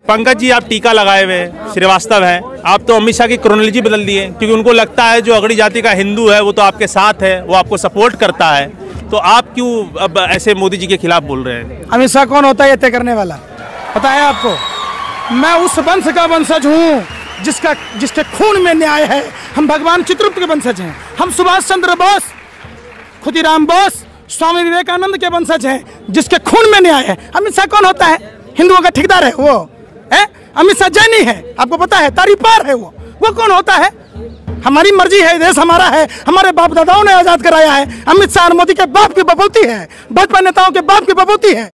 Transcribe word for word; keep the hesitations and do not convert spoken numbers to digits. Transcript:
पंकज जी, आप टीका लगाए हुए हैं, श्रीवास्तव हैं, आप तो अमित शाह की क्रोनोलॉजी बदल दी है, क्योंकि उनको लगता है जो अगड़ी जाति का हिंदू है वो तो आपके साथ है, वो आपको सपोर्ट करता है, तो आप क्यों अब ऐसे मोदी जी के खिलाफ बोल रहे हैं? अमित शाह कौन होता है ये तय करने वाला, पता है आपको? मैं उस वंश का वंशज हूँ जिसका जिसके खून में न्याय है। हम भगवान चित्रगुप्त के वंशज हैं, हम सुभाष चंद्र बोस, खुदीराम बोस, स्वामी विवेकानंद के वंशज हैं जिसके खून में न्याय है। अमित शाह कौन होता है? हिंदुओं का ठेकेदार है वो है? अमित शाह जैनी है, आपको पता है, तारीपार है वो वो कौन होता है? हमारी मर्जी है, देश हमारा है, हमारे बाप दादाओं ने आजाद कराया है। अमित शाह और मोदी के बाप की बबूती है, भाजपा नेताओं के बाप की बबूती है।